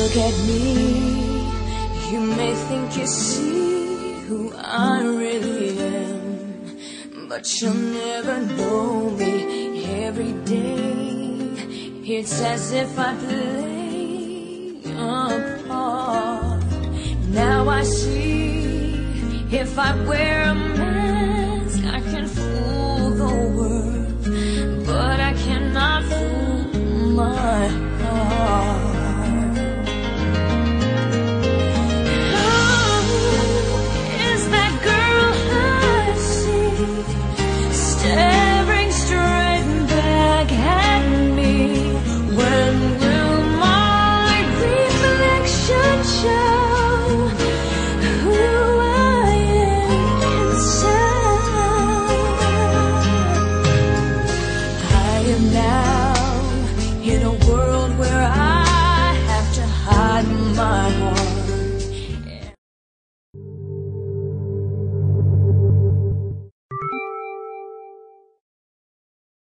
look at me, you may think you see who I really am, but you'll never know me. Every day it's as if I play a part. Now I see, if I wear a